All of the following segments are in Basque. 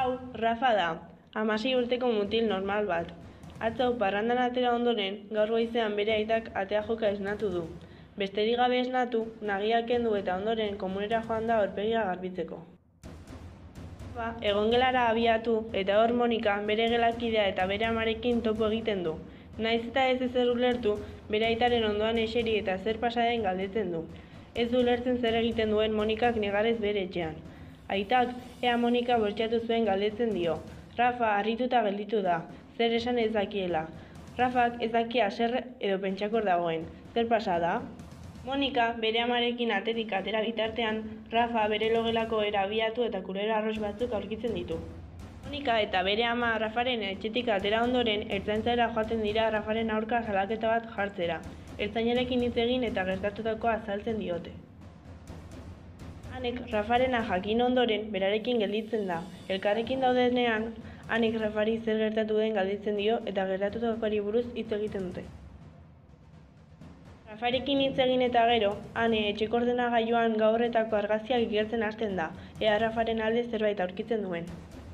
Hau, Rafa da, 16 urteko mutil normal bat. Atzo, parrandan atera ondoren, gaur goizean bere aitak atea joka esnatu du. Besterik gabe esnatu, nagia kendu eta ondoren komunera joan da aurpegia garbitzeko. Egongelara abiatu eta hor Monika bere gelakidea eta bere amarekin topo egiten du. Naiz eta ez ezer ulertu, bere aitaren ondoan eseri eta zer pasa den galdetzen du. Ez du ulertzen zer egiten duen Monikak negarrez bere etxean. Aitak, ea Monika bortxatu zuen galdetzen dio. Rafa harrituta gelditu da, zer esan ez dakiela. Rafak ez daki haserre edo pentsakor dagoen, zer pasa da? Monika bere amarekin atetik atera bitartean, Rafa bere logelako erabiatu eta kulera arroz batzuk aurkitzen ditu. Monika eta bere ama Rafaren etxetik atera ondoren, ertzaintzara joaten dira Rafaren aurka salaketa bat jartzera. Ertzainarekin hitz egin eta gertatutakoa azaltzen diote. Anek Rafarena jakin ondoren berarekin gelditzen da. Elkarrekin daudenean, Anek Rafari zer gertatu den galdetzen dio eta gertatutakoari buruz hitz egiten dute. Rafarekin hitz egin eta gero, Ane etxeko ordenagailuan gaurretako argazkiak igertzen hasten da, ea Rafaren alde zerbait aurkitzen duen.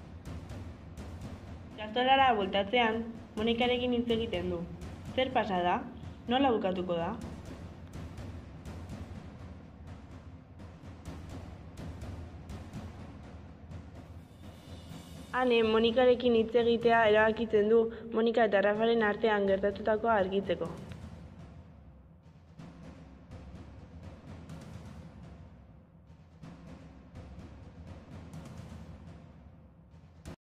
Ikastolara bueltatzean, Monikarekin hitz egiten du. Zer pasa da? Nola bukatuko da? Ane Monikarekin hitz egitea erabakitzen du Monika eta Rafaren artean gertatutakoa argitzeko.